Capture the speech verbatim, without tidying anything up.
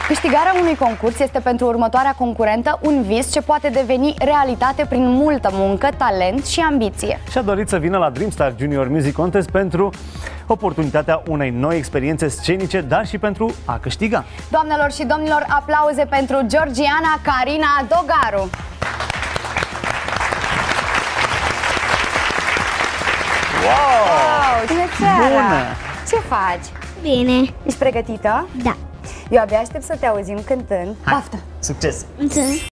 Câștigarea unui concurs este pentru următoarea concurentă un vis ce poate deveni realitate prin multă muncă, talent și ambiție. Și-a dorit să vină la Dreamstar Junior Music Contest pentru oportunitatea unei noi experiențe scenice, dar și pentru a câștiga. Doamnelor și domnilor, aplauze pentru Georgiana Carina Dogaru! Wow! Wow! Bună seara! Bună! Ce faci? Bine. Ești pregătită? Da. Eu abia aștept să te auzim cântând. Hai. Baftă! Succes! Mulțumesc.